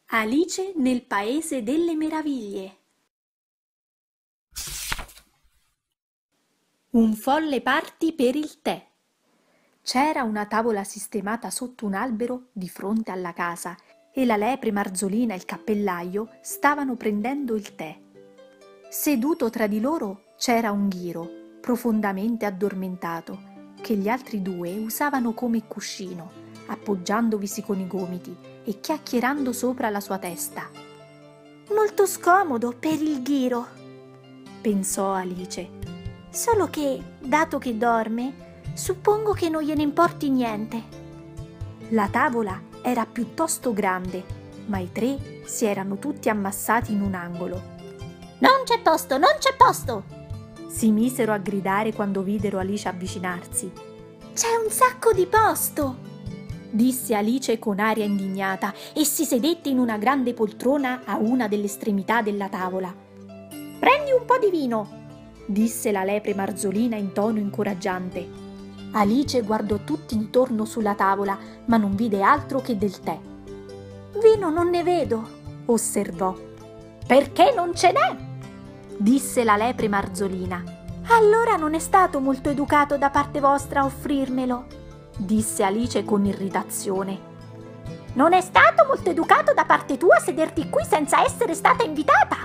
Alice nel Paese delle Meraviglie. Un folle party per il tè. C'era una tavola sistemata sotto un albero di fronte alla casa e la lepre Marzolina e il cappellaio stavano prendendo il tè. Seduto tra di loro c'era un ghiro, profondamente addormentato, che gli altri due usavano come cuscino, appoggiandovisi con i gomiti e chiacchierando sopra la sua testa. Molto scomodo per il ghiro, pensò Alice. Solo che, dato che dorme, suppongo che non gliene importi niente. La tavola era piuttosto grande, ma i tre si erano tutti ammassati in un angolo. Non c'è posto, non c'è posto! Si misero a gridare quando videro Alice avvicinarsi. C'è un sacco di posto! Disse Alice con aria indignata e si sedette in una grande poltrona a una delle estremità della tavola. Prendi un po' di vino, disse la lepre Marzolina in tono incoraggiante. Alice guardò tutti intorno sulla tavola, ma non vide altro che del tè. Vino non ne vedo, osservò. Perché non ce n'è? Disse la lepre Marzolina. Allora non è stato molto educato da parte vostra a offrirmelo, disse Alice con irritazione. Non è stato molto educato da parte tua sederti qui senza essere stata invitata,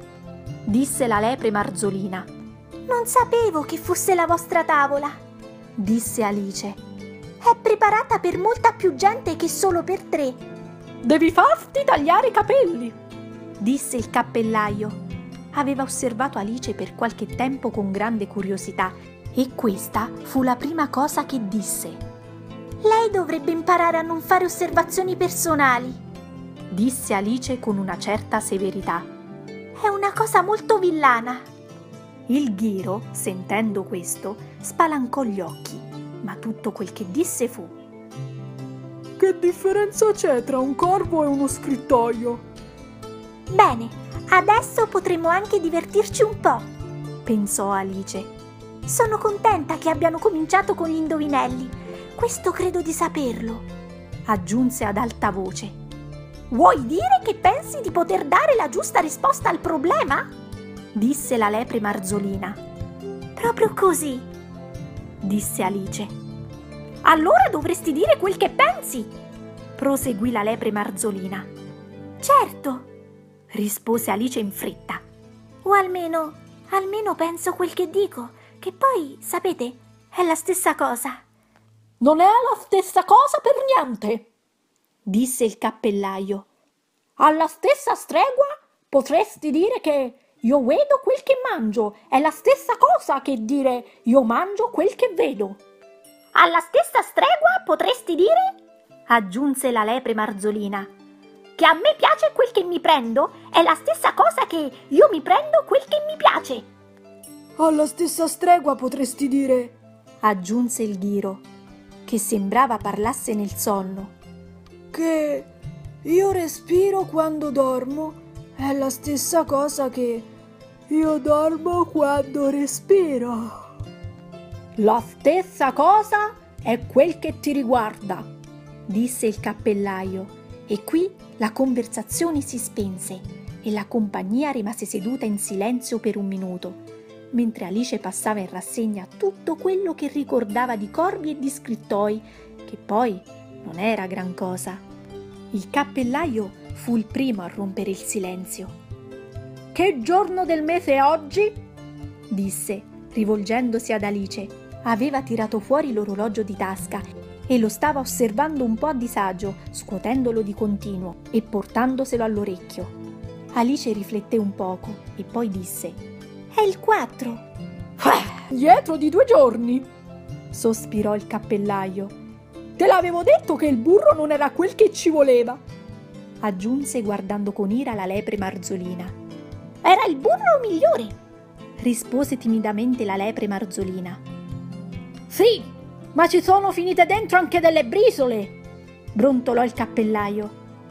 disse la lepre Marzolina. Non sapevo che fosse la vostra tavola, disse Alice. È preparata per molta più gente che solo per 3. Devi farti tagliare i capelli, disse il cappellaio. Aveva osservato Alice per qualche tempo con grande curiosità e questa fu la prima cosa che disse. Lei dovrebbe imparare a non fare osservazioni personali, disse Alice con una certa severità. È una cosa molto villana. Il ghiro, sentendo questo, spalancò gli occhi, ma tutto quel che disse fu: Che differenza c'è tra un corvo e uno scrittoio? Bene, adesso potremo anche divertirci un po', pensò Alice. Sono contenta che abbiano cominciato con gli indovinelli. Questo credo di saperlo, aggiunse ad alta voce. Vuoi dire che pensi di poter dare la giusta risposta al problema? Disse la lepre Marzolina. Proprio così, disse Alice. Allora dovresti dire quel che pensi, proseguì la lepre Marzolina. Certo, rispose Alice in fretta. O almeno penso quel che dico, che poi, sapete, è la stessa cosa. Non è la stessa cosa per niente, disse il cappellaio. Alla stessa stregua potresti dire che io vedo quel che mangio, è la stessa cosa che dire io mangio quel che vedo. Alla stessa stregua potresti dire, aggiunse la lepre Marzolina, che a me piace quel che mi prendo, è la stessa cosa che io mi prendo quel che mi piace. Alla stessa stregua potresti dire, aggiunse il ghiro, che sembrava parlasse nel sonno, che io respiro quando dormo, è la stessa cosa che io dormo quando respiro. La stessa cosa è quel che ti riguarda, disse il cappellaio, e qui la conversazione si spense e la compagnia rimase seduta in silenzio per un minuto, mentre Alice passava in rassegna tutto quello che ricordava di corvi e di scrittoi, che poi non era gran cosa. Il cappellaio fu il primo a rompere il silenzio. Che giorno del mese è oggi? Disse, rivolgendosi ad Alice. Aveva tirato fuori l'orologio di tasca e lo stava osservando un po' a disagio, scuotendolo di continuo e portandoselo all'orecchio. Alice rifletté un poco e poi disse: È il 4. Dietro di 2 giorni, sospirò il cappellaio. Te l'avevo detto che il burro non era quel che ci voleva, aggiunse guardando con ira la lepre Marzolina. Era il burro migliore, rispose timidamente la lepre Marzolina. Sì, ma ci sono finite dentro anche delle brisole, brontolò il cappellaio.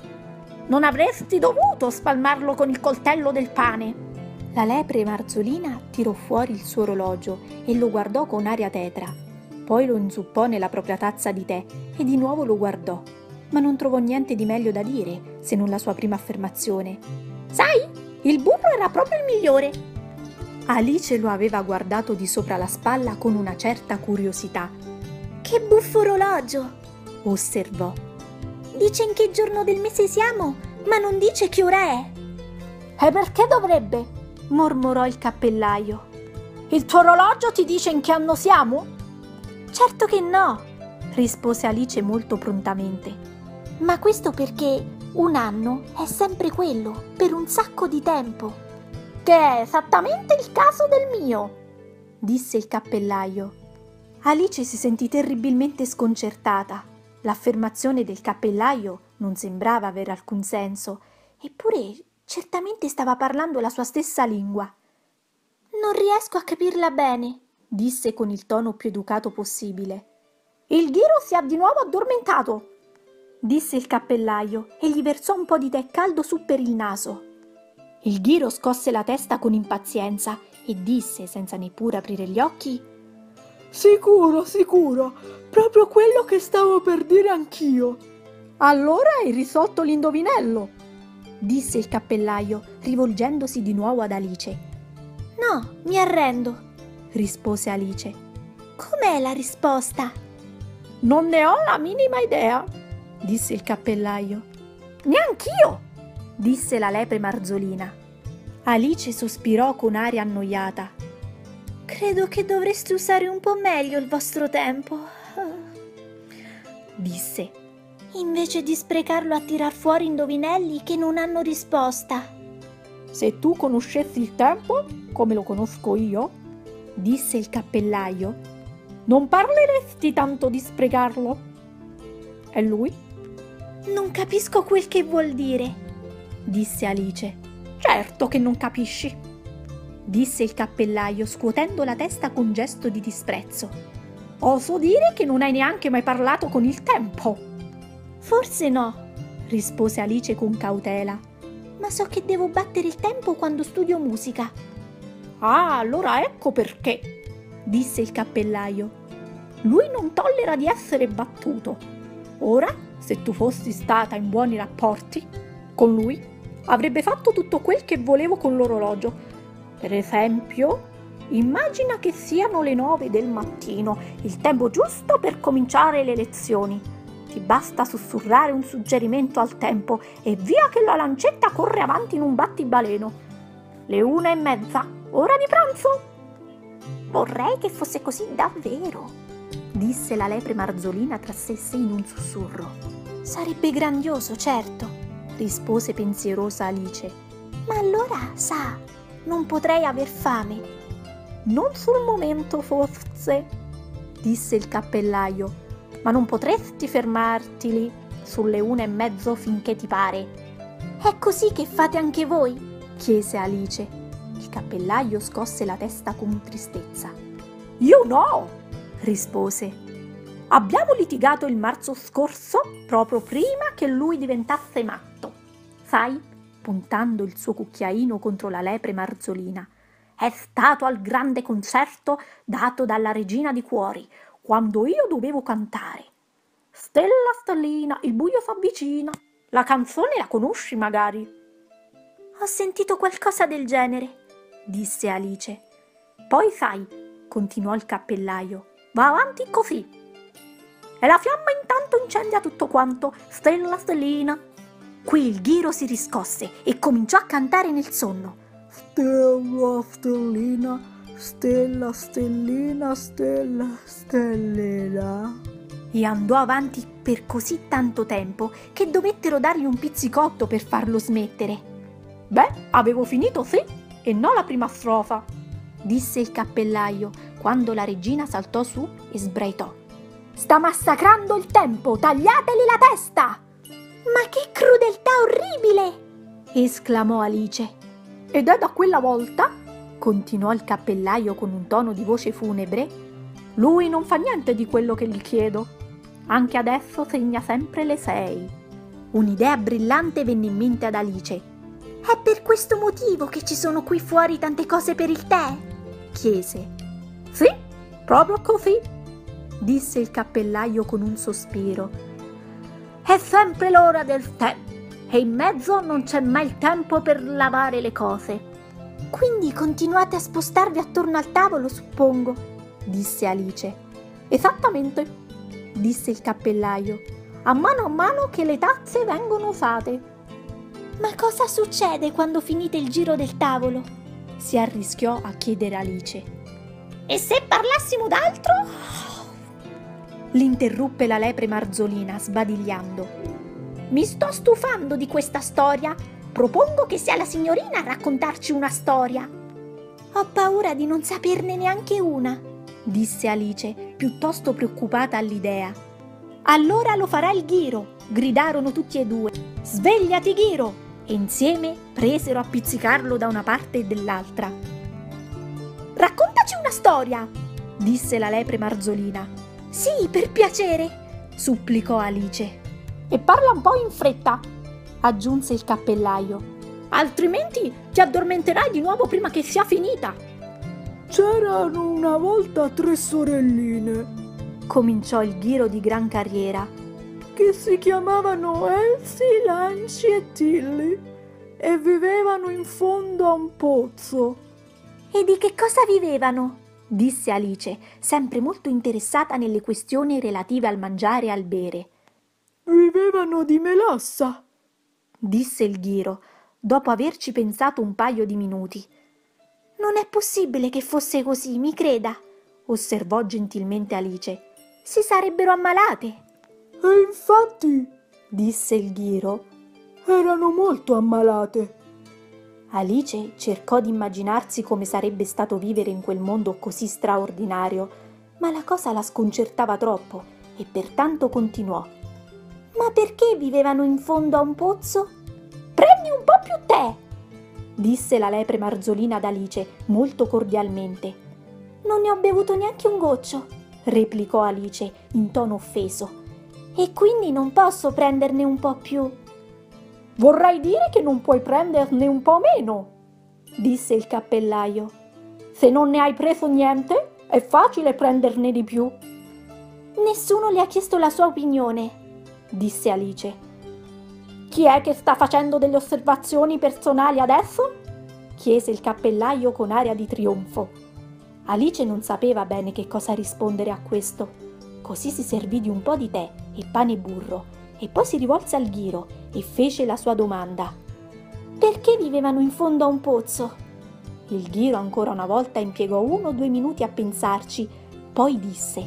Non avresti dovuto spalmarlo con il coltello del pane. La lepre Marzolina tirò fuori il suo orologio e lo guardò con aria tetra. Poi lo inzuppò nella propria tazza di tè e di nuovo lo guardò. ma non trovò niente di meglio da dire se non la sua prima affermazione. «Sai, il burro era proprio il migliore!» Alice lo aveva guardato di sopra la spalla con una certa curiosità. Che buffo orologio! Osservò. Dice in che giorno del mese siamo, ma non dice che ora è. E perché dovrebbe? Mormorò il cappellaio. Il tuo orologio ti dice in che anno siamo? Certo che no, rispose Alice molto prontamente. Ma questo perché un anno è sempre quello, per un sacco di tempo. Che è esattamente il caso del mio, disse il cappellaio. Alice si sentì terribilmente sconcertata. L'affermazione del cappellaio non sembrava avere alcun senso, eppure certamente stava parlando la sua stessa lingua. Non riesco a capirla bene, disse con il tono più educato possibile. Il ghiro si è di nuovo addormentato, disse il cappellaio e gli versò un po' di tè caldo su per il naso. Il ghiro scosse la testa con impazienza e disse, senza neppure aprire gli occhi: Sicuro, proprio quello che stavo per dire anch'io. Allora hai risolto l'indovinello, disse il cappellaio, rivolgendosi di nuovo ad Alice. No, mi arrendo, rispose Alice. Com'è la risposta? Non ne ho la minima idea, disse il cappellaio. Neanch'io, disse la lepre Marzolina. Alice sospirò con aria annoiata. Credo che dovreste usare un po' meglio il vostro tempo, disse, invece di sprecarlo a tirar fuori indovinelli che non hanno risposta. Se tu conoscessi il tempo, come lo conosco io, disse il cappellaio, non parleresti tanto di sprecarlo. E lui? Non capisco quel che vuol dire, disse Alice. Certo che non capisci, disse il cappellaio scuotendo la testa con gesto di disprezzo. Oso dire che non hai neanche mai parlato con il tempo. Forse no, rispose Alice con cautela. Ma so che devo battere il tempo quando studio musica. Ah, allora ecco perché, disse il cappellaio. Lui non tollera di essere battuto. Ora, se tu fossi stata in buoni rapporti con lui, avrebbe fatto tutto quel che volevo con l'orologio. Per esempio, immagina che siano le 9 del mattino, il tempo giusto per cominciare le lezioni. Ti basta sussurrare un suggerimento al tempo e via che la lancetta corre avanti in un battibaleno. Le 1:30, ora di pranzo. Vorrei che fosse così davvero, disse la lepre Marzolina tra sé e sé in un sussurro. Sarebbe grandioso, certo, rispose pensierosa Alice. Ma allora, sa, non potrei aver fame. Non sul momento, forse, disse il cappellaio. Ma non potresti fermarti lì sulle 1:30 finché ti pare? È così che fate anche voi? chiese Alice. Il cappellaio scosse la testa con tristezza. Io no, rispose. Abbiamo litigato il marzo scorso proprio prima che lui diventasse matto. Sai, puntando il suo cucchiaino contro la lepre Marzolina, è stato al grande concerto dato dalla Regina di Cuori, quando io dovevo cantare. Stella, stellina, il buio s'avvicina. La canzone la conosci magari? Ho sentito qualcosa del genere, disse Alice. Poi sai, continuò il cappellaio, va avanti così. E la fiamma intanto incendia tutto quanto. Stella, stellina. Qui il ghiro si riscosse e cominciò a cantare nel sonno. Stella, stellina, stella, stellina, stella, stellina. E andò avanti per così tanto tempo che dovettero dargli un pizzicotto per farlo smettere. Beh, avevo finito, sì, e non la prima strofa, disse il cappellaio quando la regina saltò su e sbraitò. Sta massacrando il tempo, tagliateli la testa! Ma che crudeltà orribile! esclamò Alice. Ed è da quella volta, continuò il cappellaio con un tono di voce funebre, lui non fa niente di quello che gli chiedo. Anche adesso segna sempre le 6. Un'idea brillante venne in mente ad Alice. È per questo motivo che ci sono qui fuori tante cose per il tè? chiese. Sì, proprio così, disse il cappellaio con un sospiro. È sempre l'ora del tè e in mezzo non c'è mai il tempo per lavare le cose. Quindi continuate a spostarvi attorno al tavolo, suppongo, disse Alice. Esattamente, Disse il cappellaio. a mano che le tazze vengono usate. Ma cosa succede quando finite il giro del tavolo? Si arrischiò a chiedere Alice. E se parlassimo d'altro? L'interruppe la lepre Marzolina sbadigliando. Mi sto stufando di questa storia. Propongo che sia la signorina a raccontarci una storia. Ho paura di non saperne neanche una, disse Alice, piuttosto preoccupata all'idea. Allora lo farà il Ghiro, gridarono tutti e due. Svegliati, Ghiro! E insieme presero a pizzicarlo da una parte e dall'altra. Raccontaci una storia, disse la lepre Marzolina. Sì, per piacere, supplicò Alice. E parla un po' in fretta, aggiunse il cappellaio. altrimenti ti addormenterai di nuovo prima che sia finita. C'erano una volta 3 sorelline Cominciò il Ghiro di gran carriera. che si chiamavano Elsie, Lanci e Tilly e vivevano in fondo a un pozzo. E di che cosa vivevano? Disse Alice, sempre molto interessata nelle questioni relative al mangiare e al bere. Vivevano di melassa. Disse il Ghiro, dopo averci pensato un paio di minuti. Non è possibile che fosse così, mi creda, osservò gentilmente Alice. Si sarebbero ammalate. E infatti Disse il Ghiro. erano molto ammalate. Alice cercò di immaginarsi come sarebbe stato vivere in quel mondo così straordinario, ma la cosa la sconcertava troppo e pertanto continuò. Ma perché vivevano in fondo a un pozzo? Prendi un po' più tè, Disse la lepre Marzolina ad Alice molto cordialmente. Non ne ho bevuto neanche un goccio, replicò Alice in tono offeso. E quindi non posso prenderne un po' più. Vorrai dire che non puoi prenderne un po' meno, Disse il cappellaio. Se non ne hai preso niente, è facile prenderne di più. Nessuno le ha chiesto la sua opinione, disse Alice. Chi è che sta facendo delle osservazioni personali adesso? Chiese il cappellaio con aria di trionfo. Alice non sapeva bene che cosa rispondere a questo. Così si servì di un po' di tè e pane e burro e poi si rivolse al Ghiro e fece la sua domanda. Perché vivevano in fondo a un pozzo? Il Ghiro ancora una volta impiegò 1 o 2 minuti a pensarci, poi disse: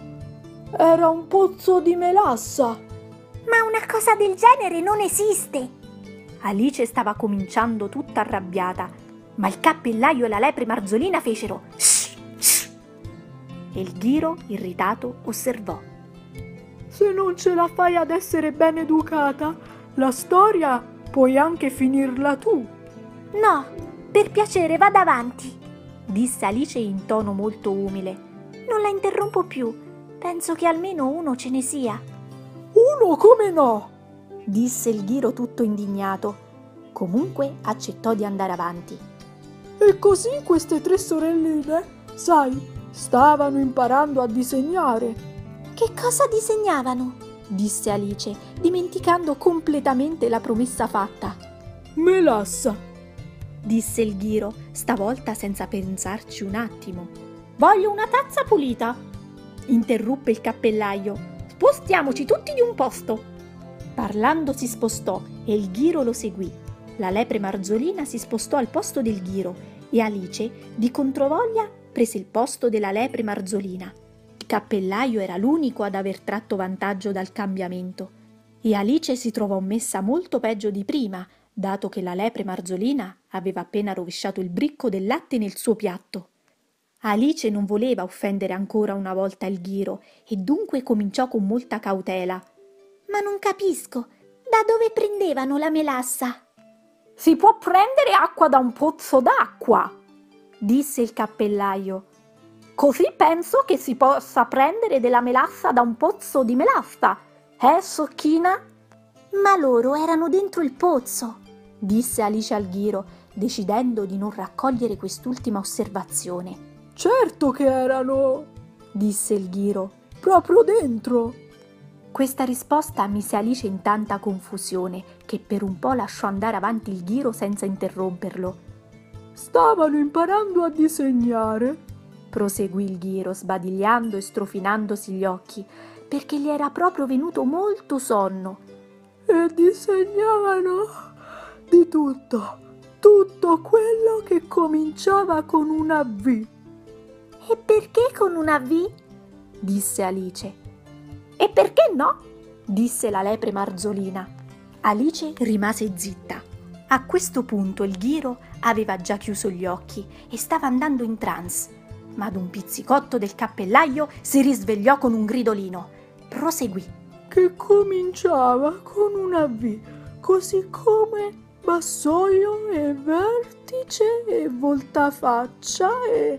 Era un pozzo di melassa. Ma una cosa del genere non esiste. Alice stava cominciando tutta arrabbiata, ma il cappellaio e la lepre Marzolina fecero shh, shh. E il Ghiro, irritato, osservò. Se non ce la fai ad essere ben educata, la storia puoi anche finirla tu. No, per piacere vada avanti, disse Alice in tono molto umile. Non la interrompo più, penso che almeno uno ce ne sia. Uno come no? Disse il Ghiro tutto indignato. Comunque accettò di andare avanti. E così queste 3 sorelline, sai, stavano imparando a disegnare. Che cosa disegnavano? Disse Alice, dimenticando completamente la promessa fatta. Melassa, Disse il Ghiro, stavolta senza pensarci un attimo. voglio una tazza pulita. Interruppe il cappellaio. Spostiamoci tutti di un posto. Parlando si spostò e il Ghiro lo seguì. La lepre Marzolina si spostò al posto del Ghiro e Alice, di controvoglia, prese il posto della lepre Marzolina. Il cappellaio era l'unico ad aver tratto vantaggio dal cambiamento e Alice si trovò messa molto peggio di prima, dato che la lepre Marzolina aveva appena rovesciato il bricco del latte nel suo piatto. Alice non voleva offendere ancora una volta il Ghiro e dunque cominciò con molta cautela. Ma non capisco, da dove prendevano la melassa? Si può prendere acqua da un pozzo d'acqua, Disse il cappellaio. così penso che si possa prendere della melassa da un pozzo di melassa. Socchina? Ma loro erano dentro il pozzo, disse Alice al Ghiro, decidendo di non raccogliere quest'ultima osservazione. certo che erano Disse il Ghiro. proprio dentro. Questa risposta mise Alice in tanta confusione che per un po' lasciò andare avanti il ghiro senza interromperlo. Stavano imparando a disegnare, proseguì il ghiro, sbadigliando e strofinandosi gli occhi, perché gli era proprio venuto molto sonno. E disegnavano di tutto quello che cominciava con una V. E perché con una V? Disse Alice. E perché no? Disse la lepre Marzolina. Alice rimase zitta. A questo punto il ghiro aveva già chiuso gli occhi e stava andando in trance, ma ad un pizzicotto del cappellaio si risvegliò con un gridolino. Proseguì. Che cominciava con una V, così come vassoio e vertice e voltafaccia e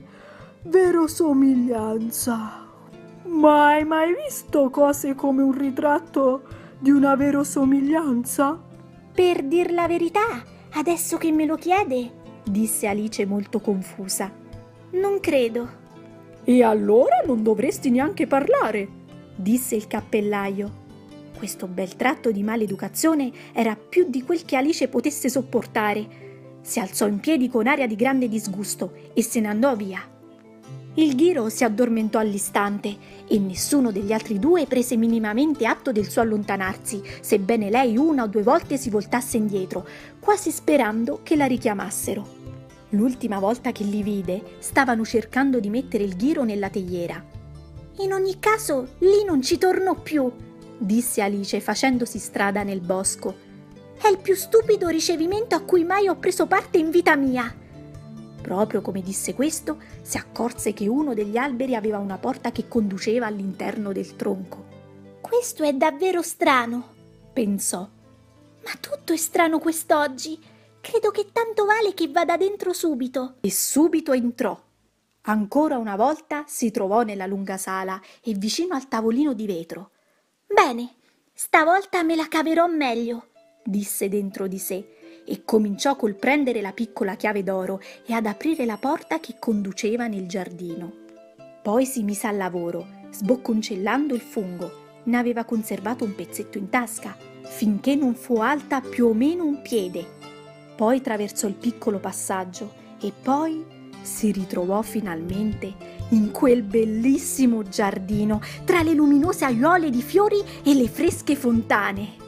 verosomiglianza. Mai visto cose come un ritratto di una verosomiglianza? Per dir la verità, adesso che me lo chiede, disse Alice molto confusa. Non credo. E allora non dovresti neanche parlare, disse il cappellaio. Questo bel tratto di maleducazione era più di quel che Alice potesse sopportare. Si alzò in piedi con aria di grande disgusto e se ne andò via. Il ghiro si addormentò all'istante e nessuno degli altri due prese minimamente atto del suo allontanarsi, sebbene lei una o due volte si voltasse indietro, quasi sperando che la richiamassero. L'ultima volta che li vide, stavano cercando di mettere il ghiro nella teiera. In ogni caso, lì non ci torno più, disse Alice facendosi strada nel bosco. È il più stupido ricevimento a cui mai ho preso parte in vita mia. Proprio come disse questo, si accorse che uno degli alberi aveva una porta che conduceva all'interno del tronco. Questo è davvero strano, pensò. Ma tutto è strano quest'oggi. Credo che tanto vale che vada dentro subito. E subito entrò. Ancora una volta si trovò nella lunga sala e vicino al tavolino di vetro. Bene, stavolta me la caverò meglio, disse dentro di sé e cominciò col prendere la piccola chiave d'oro e ad aprire la porta che conduceva nel giardino. Poi si mise al lavoro, sbocconcellando il fungo. Ne aveva conservato un pezzetto in tasca, finché non fu alta più o meno un piede. Poi traversò il piccolo passaggio e poi si ritrovò finalmente in quel bellissimo giardino tra le luminose aiuole di fiori e le fresche fontane.